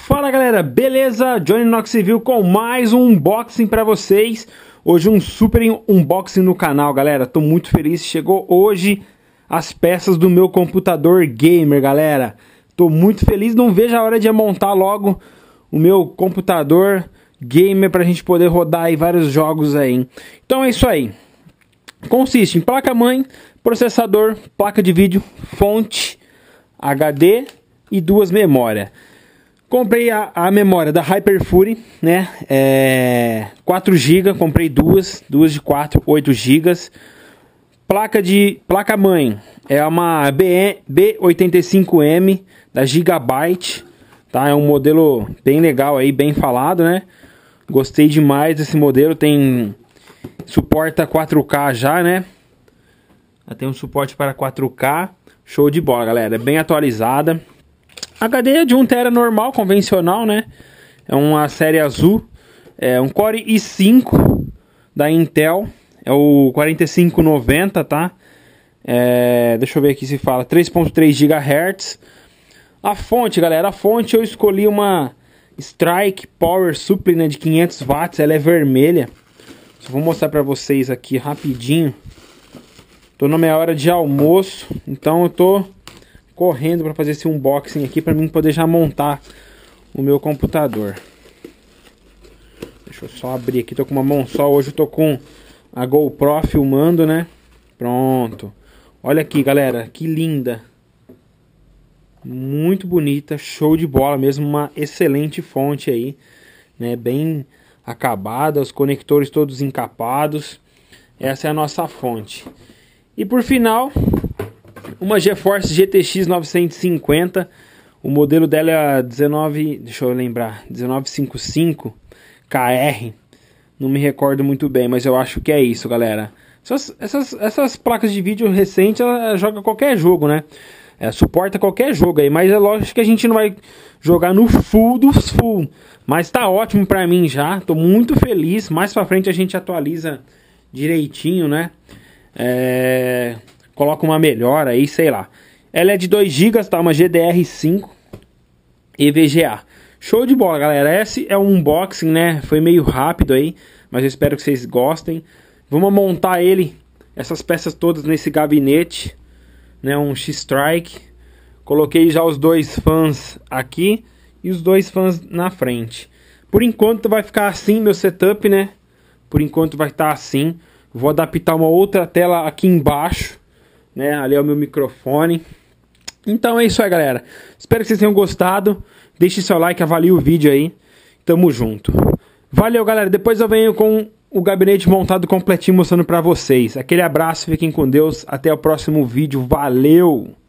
Fala galera, beleza? Johnny Knox Civil com mais um unboxing pra vocês. Hoje um super unboxing no canal, galera. Tô muito feliz, chegou hoje as peças do meu computador gamer, galera. Tô muito feliz, não vejo a hora de montar logo o meu computador gamer pra gente poder rodar aí vários jogos aí, hein? Então é isso aí. Consiste em placa-mãe, processador, placa de vídeo, fonte, HD e duas memórias. Comprei a memória da Hyperfury, né? 4 GB, comprei duas de 4, 8 GB. Placa-mãe é uma B85M da Gigabyte, tá? É um modelo bem legal aí, bem falado, né? Gostei demais desse modelo, suporta 4K já, né? Tem um suporte para 4K, show de bola, galera, é bem atualizada. HD é de 1 TB normal, convencional, né? É uma série azul, é um Core i5 da Intel, é o 4590, tá? Deixa eu ver aqui se fala 3.3 GHz. A fonte, galera, eu escolhi uma Strike Power Supply, né, de 500 watts, ela é vermelha. Só vou mostrar pra vocês aqui rapidinho. Tô na minha hora de almoço, então eu tô correndo para fazer esse unboxing aqui para mim poder já montar o meu computador. Deixa eu só abrir aqui, tô com uma mão só, hoje eu tô com a GoPro filmando, né? Pronto. Olha aqui, galera, que linda. Muito bonita, show de bola mesmo, uma excelente fonte aí, né? Bem acabada, os conectores todos encapados. Essa é a nossa fonte. E por final, uma GeForce GTX 950, o modelo dela é 1955KR, não me recordo muito bem, mas eu acho que é isso, galera. Essas placas de vídeo recentes, ela joga qualquer jogo, né? Suporta qualquer jogo aí, mas é lógico que a gente não vai jogar no full dos full, mas tá ótimo pra mim já, tô muito feliz. Mais pra frente a gente atualiza direitinho, né? Coloca uma melhor aí, sei lá. Ela é de 2 GB, tá? Uma GDR5 EVGA. Show de bola, galera. Esse é um unboxing, né? Foi meio rápido aí, mas eu espero que vocês gostem. Vamos montar essas peças todas nesse gabinete, né? Um X-Strike. Coloquei já os dois fãs aqui e os dois fãs na frente. Por enquanto vai ficar assim meu setup, né? Por enquanto vai estar assim. Vou adaptar uma outra tela aqui embaixo, né? Ali é o meu microfone. Então é isso aí, galera. Espero que vocês tenham gostado. Deixe seu like, avalie o vídeo aí. Tamo junto. Valeu, galera. Depois eu venho com o gabinete montado completinho mostrando pra vocês. Aquele abraço, fiquem com Deus. Até o próximo vídeo. Valeu!